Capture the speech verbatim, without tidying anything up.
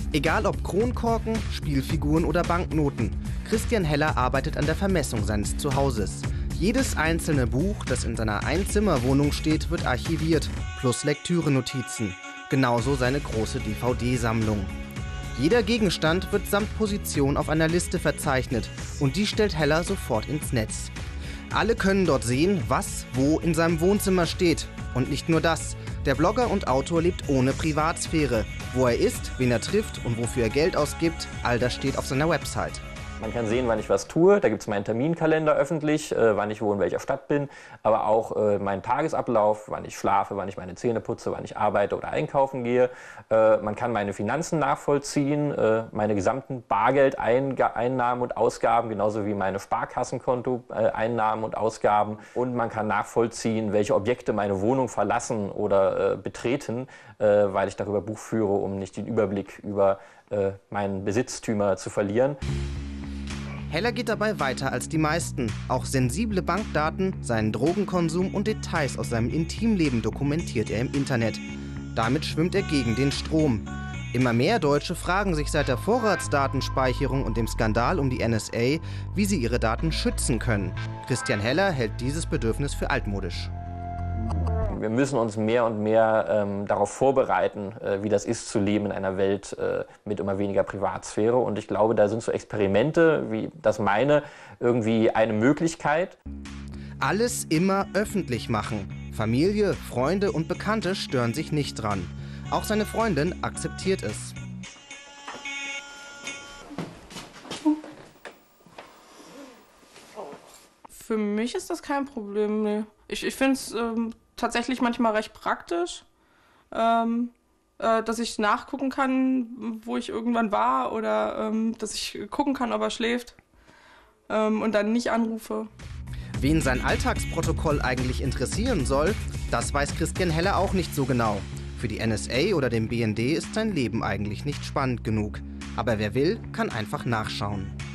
Egal ob Kronkorken, Spielfiguren oder Banknoten, Christian Heller arbeitet an der Vermessung seines Zuhauses. Jedes einzelne Buch, das in seiner Einzimmerwohnung steht, wird archiviert, plus Lektürenotizen. Genauso seine große D V D-Sammlung. Jeder Gegenstand wird samt Position auf einer Liste verzeichnet und die stellt Heller sofort ins Netz. Alle können dort sehen, was wo in seinem Wohnzimmer steht. Und nicht nur das. Der Blogger und Autor lebt ohne Privatsphäre. Wo er ist, wen er trifft und wofür er Geld ausgibt, all das steht auf seiner Website. Man kann sehen, wann ich was tue. Da gibt es meinen Terminkalender öffentlich, äh, wann ich wo in welcher Stadt bin, aber auch äh, meinen Tagesablauf, wann ich schlafe, wann ich meine Zähne putze, wann ich arbeite oder einkaufen gehe. Äh, man kann meine Finanzen nachvollziehen, äh, meine gesamten Bargeldeinnahmen und Ausgaben, genauso wie meine Sparkassenkonto-Einnahmen und Ausgaben. Und man kann nachvollziehen, welche Objekte meine Wohnung verlassen oder äh, betreten, äh, weil ich darüber Buch führe, um nicht den Überblick über äh, meinen Besitztümer zu verlieren. Heller geht dabei weiter als die meisten. Auch sensible Bankdaten, seinen Drogenkonsum und Details aus seinem Intimleben dokumentiert er im Internet. Damit schwimmt er gegen den Strom. Immer mehr Deutsche fragen sich seit der Vorratsdatenspeicherung und dem Skandal um die N S A, wie sie ihre Daten schützen können. Christian Heller hält dieses Bedürfnis für altmodisch. Wir müssen uns mehr und mehr ähm, darauf vorbereiten, äh, wie das ist, zu leben in einer Welt äh, mit immer weniger Privatsphäre. Und ich glaube, da sind so Experimente wie das meine irgendwie eine Möglichkeit. Alles immer öffentlich machen. Familie, Freunde und Bekannte stören sich nicht dran. Auch seine Freundin akzeptiert es. Für mich ist das kein Problem, nee. Ich, ich finde es ähm, tatsächlich manchmal recht praktisch, ähm, äh, dass ich nachgucken kann, wo ich irgendwann war oder ähm, dass ich gucken kann, ob er schläft ähm, und dann nicht anrufe. Wen sein Alltagsprotokoll eigentlich interessieren soll, das weiß Christian Heller auch nicht so genau. Für die N S A oder den B N D ist sein Leben eigentlich nicht spannend genug. Aber wer will, kann einfach nachschauen.